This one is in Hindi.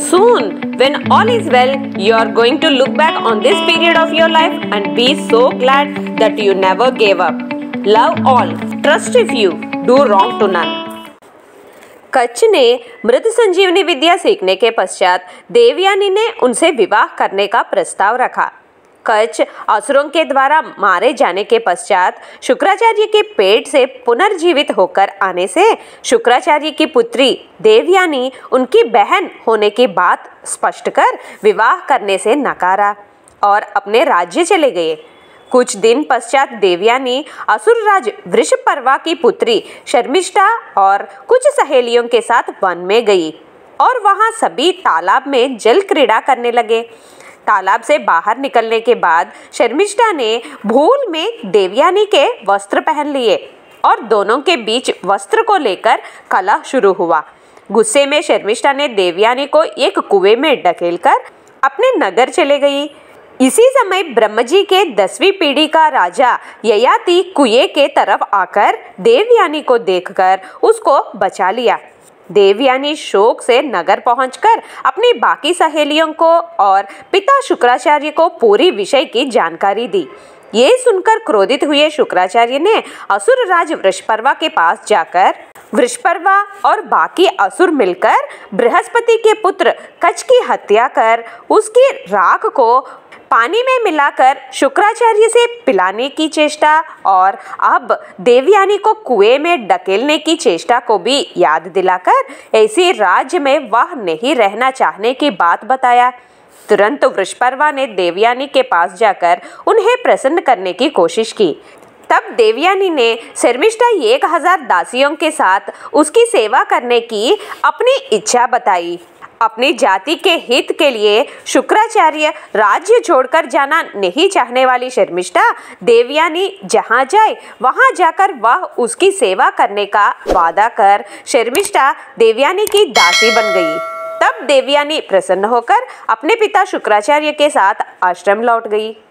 Soon, when all is well, you are going to look back on this period of your life and be so glad that you never gave up. Love all, trust if you, do wrong to none. Kutch ने मृत संजीवनी विद्या सीखने के पश्चात देवयानी ने उनसे विवाह करने का प्रस्ताव रखा। कच्छ असुरों के द्वारा मारे जाने के पश्चात शुक्राचार्य के पेट से पुनर्जीवित होकर आने से शुक्राचार्य की पुत्री देवयानी उनकी बहन होने की बात स्पष्ट कर विवाह करने से नकारा और अपने राज्य चले गए। कुछ दिन पश्चात देवयानी असुरराज वृषपर्वा की पुत्री शर्मिष्ठा और कुछ सहेलियों के साथ वन में गई और वहां सभी तालाब में जल क्रीड़ा करने लगे। तालाब से बाहर निकलने के बाद शर्मिष्ठा ने भूल में देवयानी के वस्त्र पहन लिए और दोनों के बीच वस्त्र को लेकर कलह शुरू हुआ। गुस्से में शर्मिष्ठा ने देवयानी को एक कुएं में ढकेलकर अपने नगर चले गई। इसी समय ब्रह्मजी के 10वीं पीढ़ी का राजा ययाति कुएं के तरफ आकर देवयानी को देखकर उसको बचा लिया। देवयानी शोक से नगर पहुंचकर अपनी बाकी सहेलियों को और पिता शुक्राचार्य को पूरी विषय की जानकारी दी। ये सुनकर क्रोधित हुए शुक्राचार्य ने असुरराज वृषपर्वा के पास जाकर वृषपर्वा और बाकी असुर मिलकर बृहस्पति के पुत्र कच्छ की हत्या कर उसकी राख को पानी में मिलाकर शुक्राचार्य से पिलाने की चेष्टा और अब देवयानी को कुएं में ढकेलने की चेष्टा को भी याद दिलाकर ऐसे राज्य में वह नहीं रहना चाहने की बात बताया। तुरंत वृषपर्वा ने देवयानी के पास जाकर उन्हें प्रसन्न करने की कोशिश की। तब देवयानी ने शर्मिष्ठा 1000 दासियों के साथ उसकी सेवा करने की अपनी इच्छा बताई। अपनी जाति के हित के लिए शुक्राचार्य राज्य छोड़कर जाना नहीं चाहने वाली शर्मिष्ठा देवयानी जहां जाए वहां जाकर वह उसकी सेवा करने का वादा कर शर्मिष्ठा देवयानी की दासी बन गई। तब देवयानी प्रसन्न होकर अपने पिता शुक्राचार्य के साथ आश्रम लौट गई।